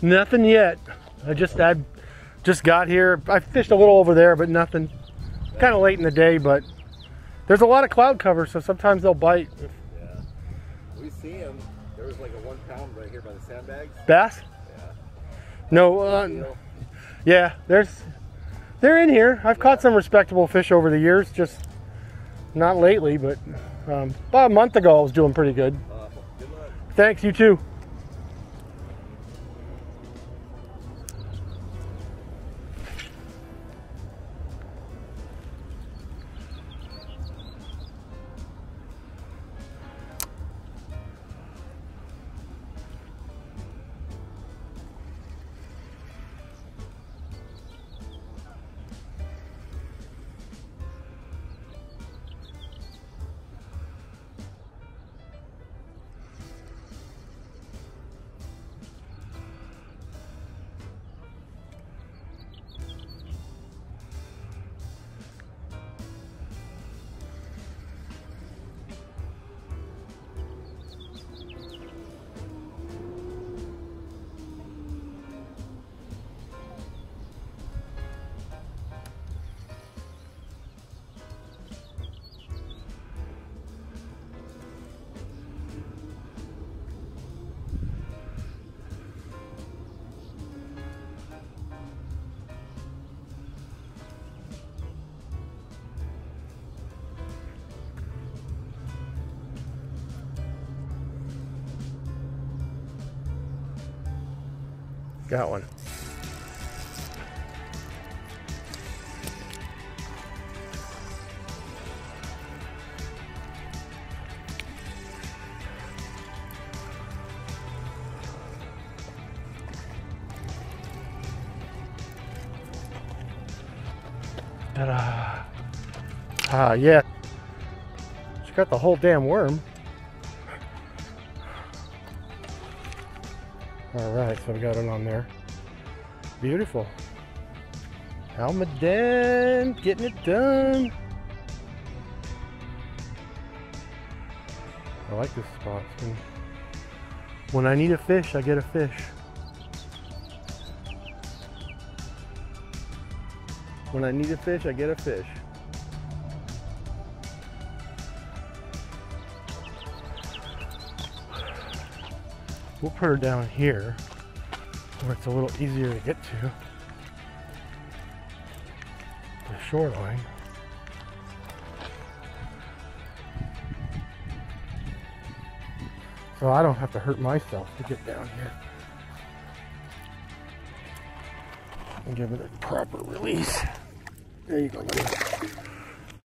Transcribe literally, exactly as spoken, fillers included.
Nothing yet. I just I just got here. I fished a little over there, but nothing. Kind of late in the day, but there's a lot of cloud cover, so sometimes they'll bite. Yeah. We see them. There was like a one pound right here by the sandbags. Bass? Yeah. No. Uh, yeah, there's. They're in here. I've yeah. caught some respectable fish over the years, just not lately, but um, about a month ago I was doing pretty good. Uh, good luck. Thanks, you too. Got one. Ta-da. Ah, yeah. She got the whole damn worm. All right, so we got it on there. Beautiful. Almaden, getting it done. I like this spot. When I need a fish, I get a fish. When I need a fish, I get a fish. We'll put her down here where it's a little easier to get to the shoreline. So I don't have to hurt myself to get down here and give it a proper release. There you go, buddy.